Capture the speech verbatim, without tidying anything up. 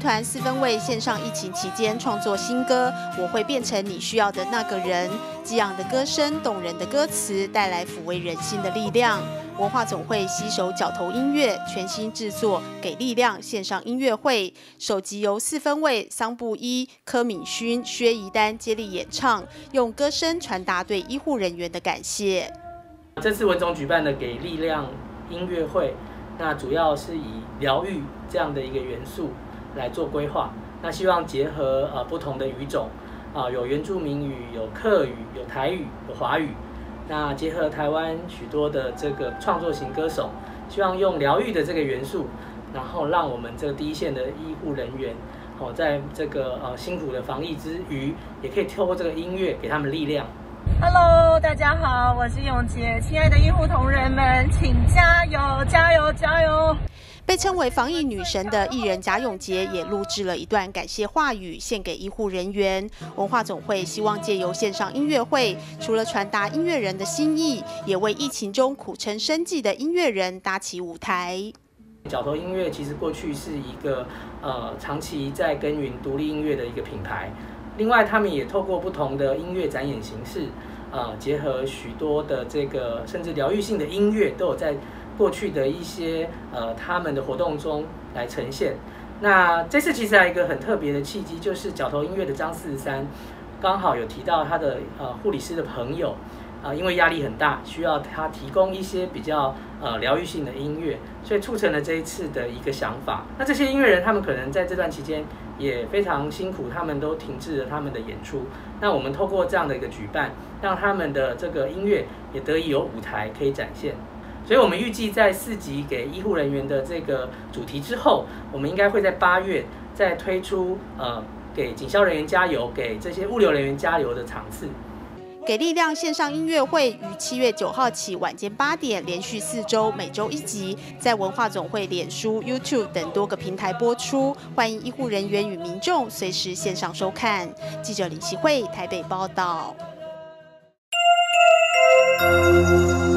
团四分卫线上疫情期间创作新歌《我会变成你需要的那个人》，激昂的歌声、动人的歌词，带来抚慰人心的力量。文化总会携手角头音乐全新制作《给力量》线上音乐会，首集由四分卫桑布伊、柯敏勋、薛怡丹接力演唱，用歌声传达对医护人员的感谢。 这次文总举办的《给力量》音乐会，那主要是以疗愈这样的一个元素来做规划。那希望结合呃不同的语种，啊、呃、有原住民语、有客语、有台语、有华语。那结合台湾许多的这个创作型歌手，希望用疗愈的这个元素，然后让我们这个第一线的医护人员，哦，在这个呃辛苦的防疫之余，也可以透过这个音乐给他们力量。 Hello， 大家好，我是永杰，亲爱的医护同仁们，请加油，加油，加油！ 被称为防疫女神的艺人贾永杰也录制了一段感谢话语，献给医护人员。文化总会希望借由线上音乐会，除了传达音乐人的心意，也为疫情中苦撑生计的音乐人搭起舞台。 角头音乐其实过去是一个呃长期在耕耘独立音乐的一个品牌，另外他们也透过不同的音乐展演形式，呃结合许多的这个甚至疗愈性的音乐，都有在过去的一些呃他们的活动中来呈现。那这次其实还有一个很特别的契机，就是角头音乐的张四十三刚好有提到他的呃护理师的朋友，呃因为压力很大，需要他提供一些比较呃疗愈性的音乐，所以促成了这一次的一个想法。那这些音乐人他们可能在这段期间也非常辛苦，他们都停滞了他们的演出。那我们透过这样的一个举办，让他们的这个音乐也得以有舞台可以展现。所以我们预计在四集给医护人员的这个主题之后，我们应该会在八月再推出呃给警消人员加油、给这些物流人员加油的场次。 给力量线上音乐会于七月九号起晚间八点，连续四周，每周一集，在文化总会脸书、YouTube 等多个平台播出，欢迎医护人员与民众随时线上收看。记者李希慧台北报道。